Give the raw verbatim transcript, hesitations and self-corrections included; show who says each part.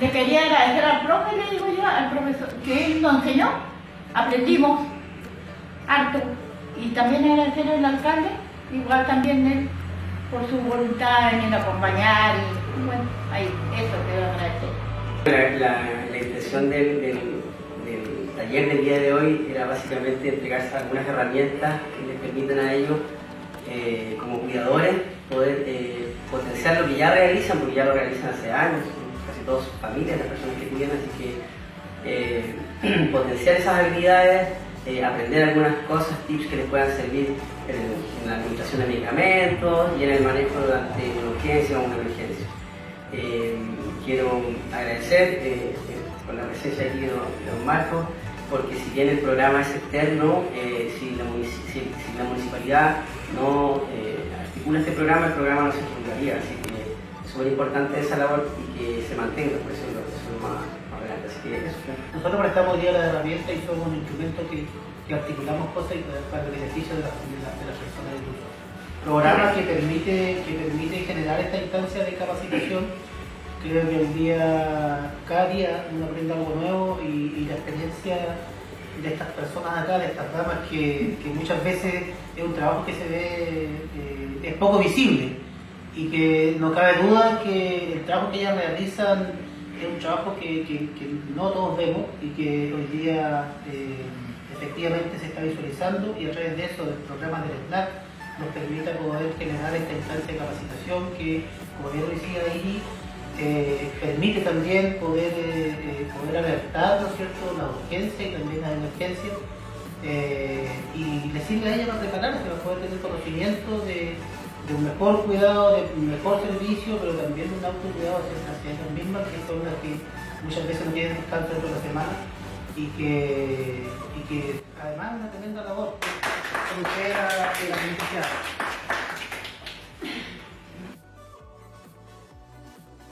Speaker 1: le quería agradecer al profe, le digo yo, al profesor, que él nos enseñó, aprendimos harto. Y también agradecer al alcalde, igual también él, por su voluntad en acompañar y bueno, ahí, eso quiero agradecer.
Speaker 2: La, la, la intención del, del, del taller del día de hoy era básicamente entregarse algunas herramientas que les permitan a ellos, eh, como cuidadores, poder eh, potenciar lo que ya realizan, porque ya lo realizan hace años, casi todas sus familias, las personas que cuidan, así que eh, potenciar esas habilidades, eh, aprender algunas cosas, tips que les puedan servir en, en la administración de medicamentos y en el manejo durante una urgencia o una emergencia. Eh, quiero agradecer eh, eh, por la presencia aquí de don, de don Marcos, porque si bien el programa es externo, eh, si, la si, si la municipalidad no eh, articula este programa, el programa no se ejecutaría, así que es súper importante esa labor y que se mantenga, por eso, eso es lo más, más adelante. Así que eso.
Speaker 3: Nosotros prestamos hoy día la herramienta y somos un instrumento que, que articulamos cosas para el beneficio de, la, de, la, de las personas del grupo. Programa que permite, que permite generar esta instancia de capacitación. Creo que hoy día, cada día uno aprende algo nuevo y, y la experiencia de estas personas acá, de estas damas, que, que muchas veces es un trabajo que se ve, eh, es poco visible y que no cabe duda que el trabajo que ellas realizan es un trabajo que, que, que no todos vemos y que hoy día eh, efectivamente se está visualizando, y a través de eso, del programa del SNAC, nos permite poder generar esta instancia de capacitación que, como bien lo decía ahí, Eh, permite también poder, eh, poder alertar, ¿no es cierto?, la urgencia y también la emergencia, eh, y le sirve a ella para prepararse, para poder tener conocimiento de, de un mejor cuidado, de un mejor servicio, pero también de un autocuidado hacia ellas mismas, que son las que muchas veces no tienen descanso dentro de la semana y que, y que además es una tremenda labor que la beneficiada.